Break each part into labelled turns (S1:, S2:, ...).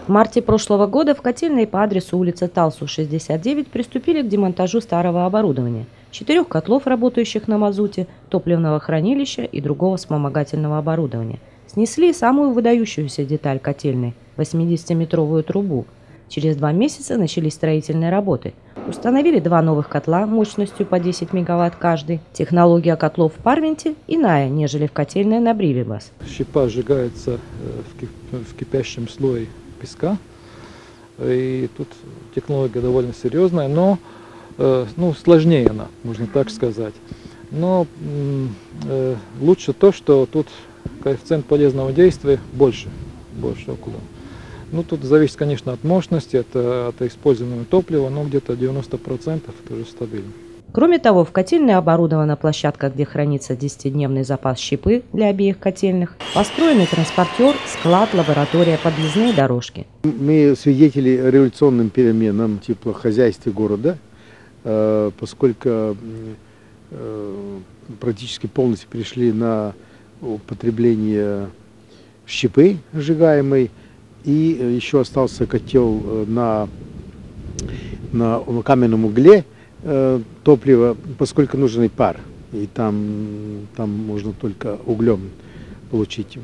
S1: В марте прошлого года в котельной по адресу улица Талсу, 69 приступили к демонтажу старого оборудования. 4 котлов, работающих на мазуте, топливного хранилища и другого вспомогательного оборудования. Снесли самую выдающуюся деталь котельной – 80-метровую трубу. Через 2 месяца начались строительные работы. Установили 2 новых котла мощностью по 10 мегаватт каждый. Технология котлов в Парвенте иная, нежели в котельной на Бривибас.
S2: Щепа сжигается в кипящем слое песка. И тут технология довольно серьезная, но сложнее она, можно так сказать. Но лучше то, что тут коэффициент полезного действия больше около. Тут зависит, конечно, от мощности, от используемого топлива, но где-то 90% это уже стабильно.
S1: Кроме того, в котельной оборудована площадка, где хранится 10-дневный запас щепы для обеих котельных, построенный транспортер, склад, лаборатория, подъездные дорожки.
S3: Мы свидетели революционным переменам в теплохозяйстве города, поскольку практически полностью перешли на употребление щепы сжигаемой, и еще остался котел на каменном угле топлива, поскольку нужен пар, и там можно только углем получить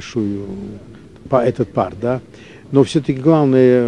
S3: этот пар, да. Но все-таки главное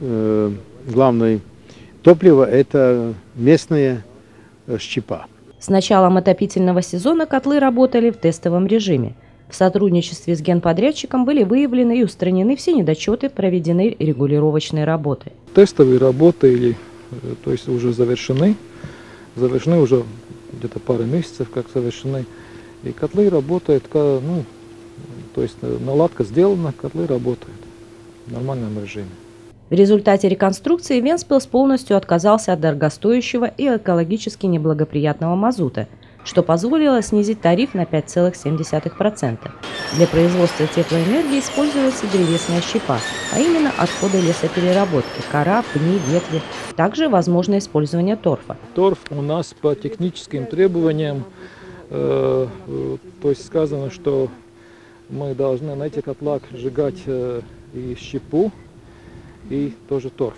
S3: топливо – это местная щепа.
S1: С началом отопительного сезона котлы работали в тестовом режиме. В сотрудничестве с генподрядчиком были выявлены и устранены все недочеты, проведены регулировочные работы.
S2: Тестовые работы то есть уже завершены уже где-то пару месяцев, как завершены. И котлы работают, то есть наладка сделана, котлы работают в нормальном режиме.
S1: В результате реконструкции Вентспилс полностью отказался от дорогостоящего и экологически неблагоприятного мазута, что позволило снизить тариф на 5,7%. Для производства теплоэнергии используется древесная щепа, а именно отходы лесопереработки, кора, пни, ветви. Также возможно использование торфа.
S2: Торф у нас по техническим требованиям, то есть сказано, что мы должны на этих котлах сжигать и щепу, и тоже торф.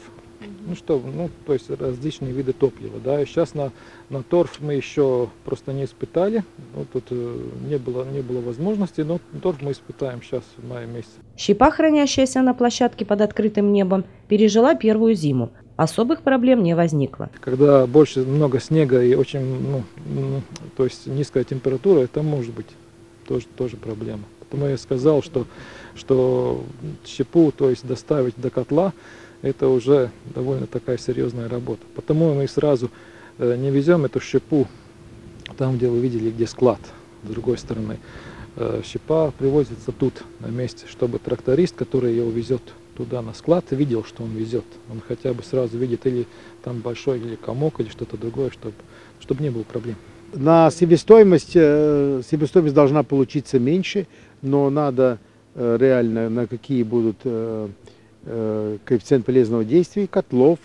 S2: То есть различные виды топлива. Да. И сейчас на торф мы еще просто не испытали. Тут не было возможности, но торф мы испытаем сейчас в мае месяце.
S1: Щепа, хранящаяся на площадке под открытым небом, пережила первую зиму. Особых проблем не возникло.
S2: Когда много снега и очень то есть низкая температура, это может быть тоже проблема. Поэтому я сказал, что щепу, то есть доставить до котла, это уже довольно такая серьезная работа. Потому мы сразу не везем эту щепу там, где вы видели, где склад, с другой стороны. Щепа привозится тут, на месте, чтобы тракторист, который ее увезет туда на склад, видел, что он везет. Он хотя бы сразу видит или там большой или комок, или что-то другое, чтобы не было проблем.
S3: На себестоимость должна получиться меньше, но надо реально, на какие будут коэффициент полезного действия котлов,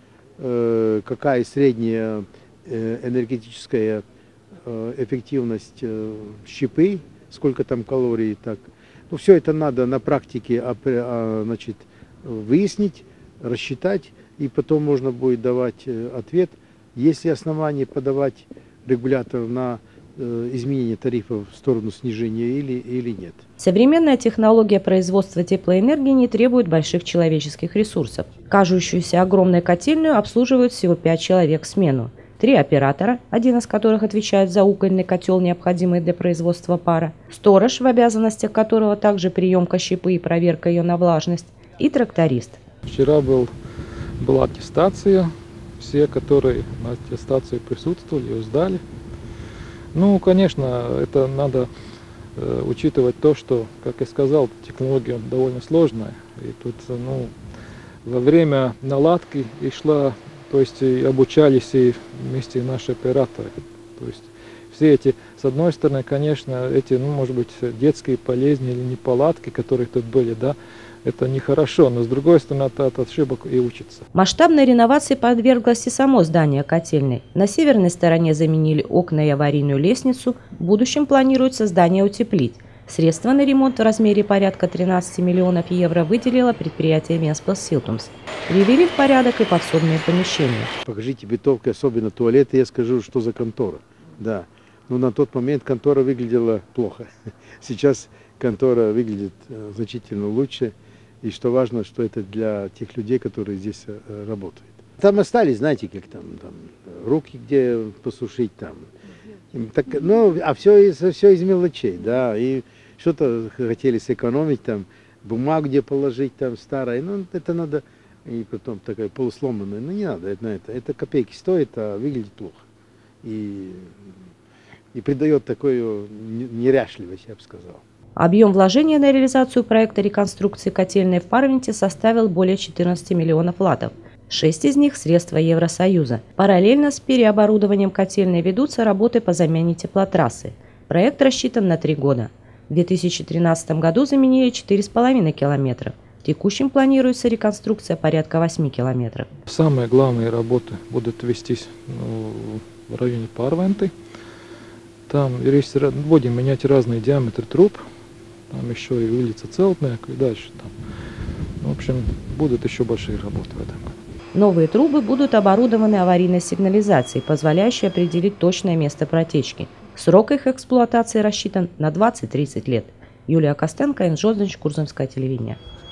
S3: какая средняя энергетическая эффективность щепы, сколько там калорий. Так. Все это надо на практике выяснить, рассчитать, и потом можно будет давать ответ, есть ли основания подавать регулятору на изменение тарифов в сторону снижения или нет.
S1: Современная технология производства теплоэнергии не требует больших человеческих ресурсов. Кажущуюся огромной котельную обслуживают всего 5 человек в смену. 3 оператора, один из которых отвечает за угольный котел, необходимый для производства пара, сторож, в обязанностях которого также приемка щепы и проверка ее на влажность, и тракторист.
S2: Вчера была аттестация, все, которые на аттестации присутствовали, ее сдали. Конечно, это надо учитывать то, что, как я сказал, технология довольно сложная. И тут во время наладки и шла, то есть и обучались и вместе наши операторы. То есть все эти, с одной стороны, конечно, эти, может быть, детские болезни или неполадки, которые тут были, да, это нехорошо, но с другой стороны от ошибок и учится.
S1: Масштабной реновации подверглось и само здание котельной. На северной стороне заменили окна и аварийную лестницу. В будущем планируется здание утеплить. Средства на ремонт в размере порядка 13 миллионов евро выделило предприятие Венспилс Силтумс. Привели в порядок и подсобные помещения.
S3: Покажите бытовку, особенно туалеты, я скажу, что за контора. Да. Но на тот момент контора выглядела плохо. Сейчас контора выглядит значительно лучше. И что важно, что это для тех людей, которые здесь работают. Там остались, знаете, как там руки где посушить там. Так, ну, а все из мелочей, да. И что-то хотели сэкономить, там, бумагу где положить, там, старое. Ну, это надо, и потом такая полусломанная. Ну, не надо это копейки стоит, а выглядит плохо. И придает такую неряшливость, я бы сказал.
S1: Объем вложения на реализацию проекта реконструкции котельной в Парвенте составил более 14 миллионов латов. 6 из них – средства Евросоюза. Параллельно с переоборудованием котельной ведутся работы по замене теплотрассы. Проект рассчитан на 3 года. В 2013 году заменили 4,5 километров. В текущем планируется реконструкция порядка 8 километров.
S2: Самые главные работы будут вестись в районе Парвенты. Там будем менять разные диаметры труб. Там еще и улица Целтная, и дальше там. В общем, будут еще большие работы в этом году.
S1: Новые трубы будут оборудованы аварийной сигнализацией, позволяющей определить точное место протечки. Срок их эксплуатации рассчитан на 20-30 лет. Юлия Костенко, Энджозович, Курзамское телевидение.